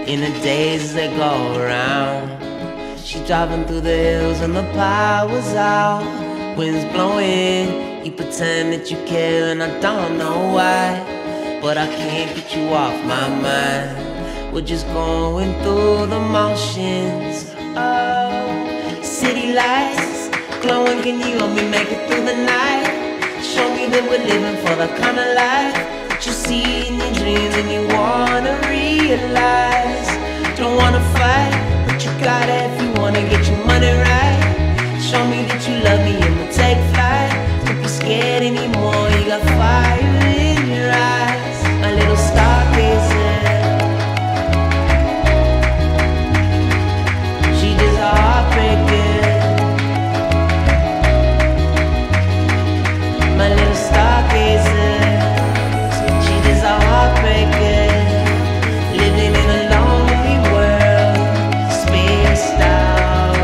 in the days that go around. She driving through the hills and the power's out. Wind's blowing, you pretend that you care and I don't know why, but I can't get you off my mind. We're just going through the motions. Oh, city lights glowing, can you help me make it through the night? Show me that we're living for the kind of life that you see in your dreams and you wanna realize. Don't wanna fight, but you gotta if you wanna get your money right. Show me that you love me and we'll take flight. Don't be scared anymore, you got fire in your eyes. My little stargazer, she just a heartbreaker. My little stargazer, she just a heartbreaker. Living in a lonely world, spaced out.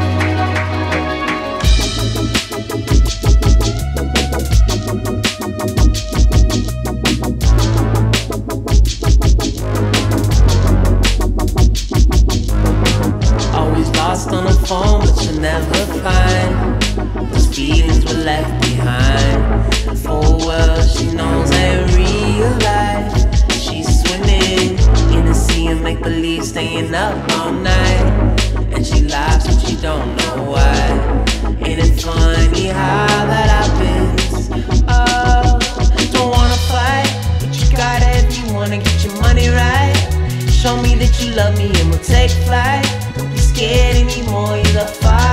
Always lost on the phone, but you'll never find those feelings were left behind. Full well, she knows ain't real life. She's swimming in the sea and make believe, staying up all night. And she laughs but she don't know why. Ain't it funny how that happens? Oh, don't wanna fight, but you gotta if you wanna get your money right. Show me that you love me and we'll take flight. Don't be scared anymore, you got fire